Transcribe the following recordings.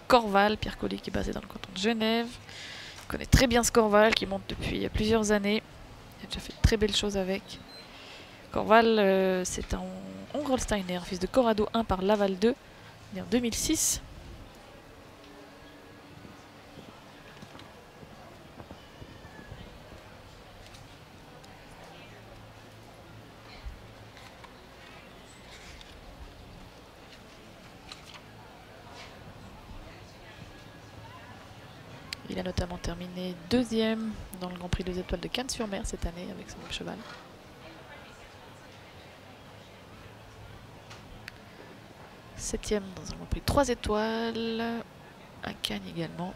Corval. Pierre Colli qui est basé dans le canton de Genève. Il connaît très bien ce Corval qui monte depuis plusieurs années. Il a déjà fait de très belles choses avec. Corval, c'est un Ongerolsteiner, fils de Corrado 1 par Laval 2, né en 2006. Il a notamment terminé 2e dans le Grand Prix 2 étoiles de Cannes-sur-Mer cette année avec son même cheval. Septième dans un Grand Prix 3 étoiles à Cannes également.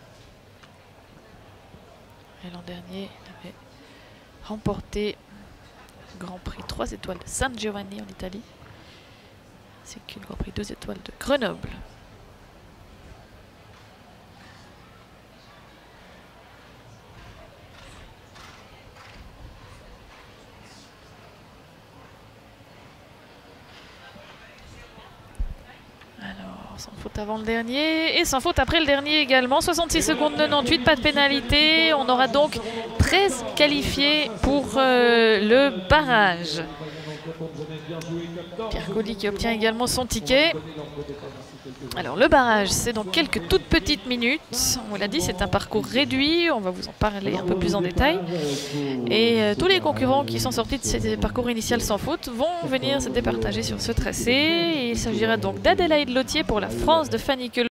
Et l'an dernier, il avait remporté le Grand Prix 3 étoiles de San Giovanni en Italie, ainsi que le Grand Prix 2 étoiles de Grenoble. Sans faute avant le dernier et sans faute après le dernier également. 66 secondes 98, pas de pénalité. On aura donc 13 qualifiés pour le barrage. Pierre Colli qui obtient également son ticket. Alors le barrage, c'est dans quelques toutes petites minutes. On l'a dit, c'est un parcours réduit. On va vous en parler un peu plus en détail. Et tous les concurrents qui sont sortis de ces parcours initial sans faute vont venir se départager sur ce tracé. Et il s'agira donc d'Adélaïde Lautier pour la France de Fanny Queuleux.